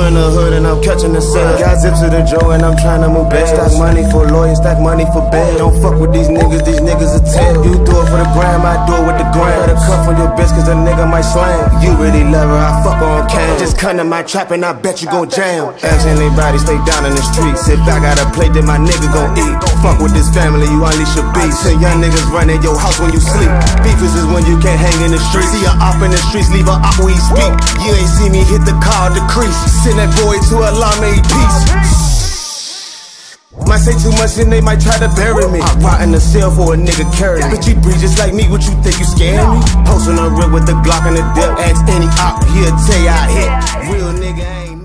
in the hood and I'm catching the sun. Got zips to the Joe and I'm trying to move back. Stack money for lawyers, stack money for bail. Don't fuck with these niggas a tell. You do it for the gram, I do it with the gram. Better cut from your bitch cause a nigga might slam. You really love her, I fuck her on cam. Just come to my trap and I bet you gon' jam. Ask anybody, stay down in the street. Sit back, got a plate that my nigga gon' eat. Fuck with this family, you unleash your beast. Say young niggas run in your house when you sleep. Beef is when you can't hang in the street. See a op in the streets, leave a op where he speak. You ain't see me hit the car, decrease. Send that boy to a law made peace. Might say too much and they might try to bury me. I rot in the cell for a nigga carry me. But you breathe just like me, what you think you scaring me? Posting a rip with the Glock and the dip. Ask any op, he'll tell you I hit. Real nigga ain't